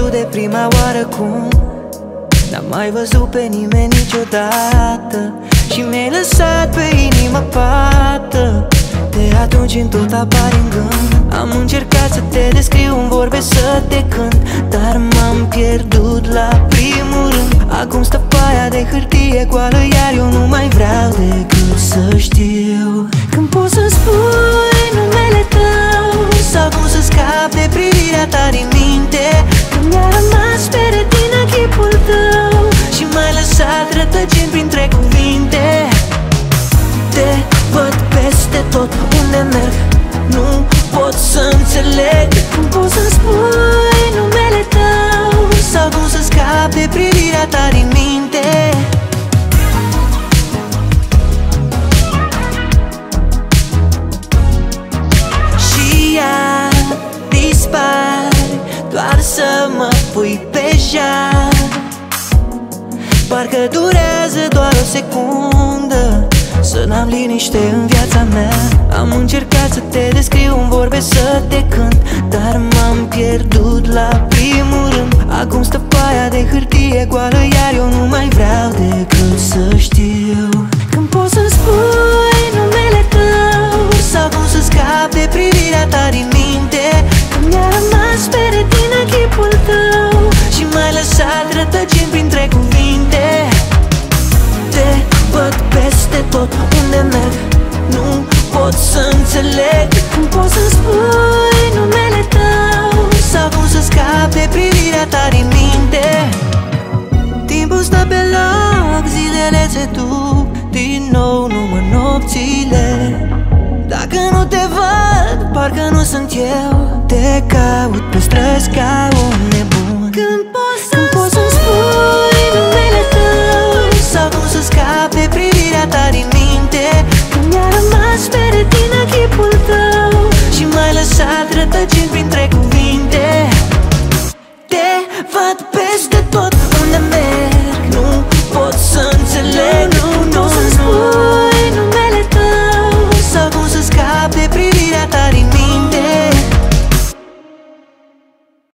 văzut de prima oară cum n-am mai văzut pe nimeni niciodată și mi-ai lăsat pe inima pată. De atunci în tot apari în gând. Am încercat să te descriu în vorbe, să te cânt, dar m-am pierdut la primul rând. Acum stă paia de hârtie goală, iar eu nu mai vreau decât să știu când poți să-mi spui numele tău, sau cum să scap de privirea ta din minte, când mi-a rămas pe retină chipul tău și m-ai lăsat rătăcind printre cuvinte. Te văd peste tot unde merg, nu pot să înțeleg cum poți să-mi spui numele tău, sau cum să scap de privirea ta din minte. Și iar dispari doar să mă pui pe jar. Parcă durează doar o secundă să n-am liniște în viața mea. Am încercat să te descriu în vorbe, să te cânt, dar m-am pierdut la primul rând. Acum stă paia de hârtie goală, iar eu nu mai vreau decât să știu când poți să-mi spui numele tău, sau cum să scap de privirea ta din minte, când mi-a rămas pe retină chipul tău și m-ai lăsat rătăcind printre cuvinte. Te văd peste tot unde merg, nu pot să înțeleg cum poți să-mi spui numele tău, sau cum să scap de privirea ta din minte. Timpul stă pe loc, zilele se duc, din nou număr nopțile. Dacă nu te văd, parcă nu sunt eu, te caut pe străzi ca un